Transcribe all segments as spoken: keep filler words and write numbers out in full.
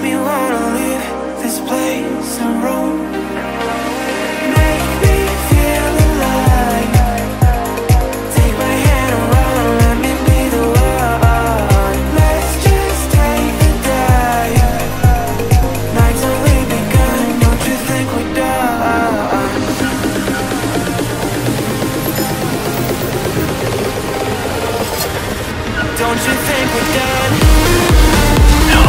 me wanna leave this place and roam. Make me feel alive. Take my hand and run, let me be the one. Let's just take the dive. Night's only begun, don't you think we're done? Don't you think we're done? No.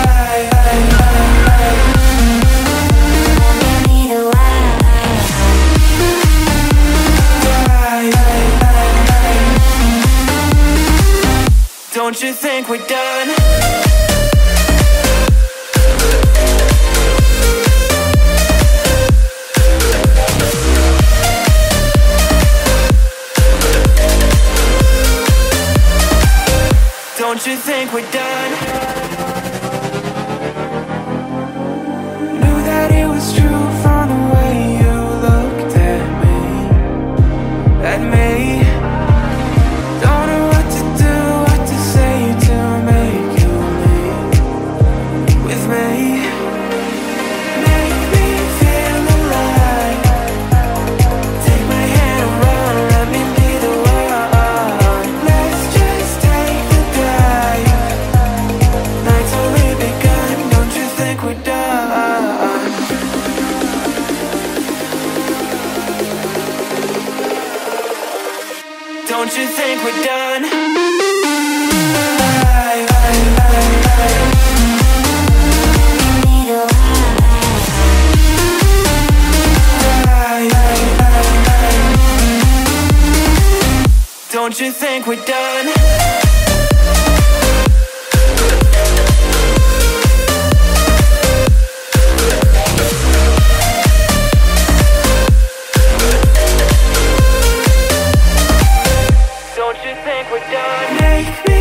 Don't you think we're done? Don't you think we're done? Knew that it was true from the way you looked at me, at me. Don't know what to do, what to say to make you leave with me. Make me feel alive. Take my hand and run, let me be the one. Let's just take the dive. Night's only begun, don't you think we're done? Don't you think we're done? Don't you think we're done? Don't you think we're done? Make me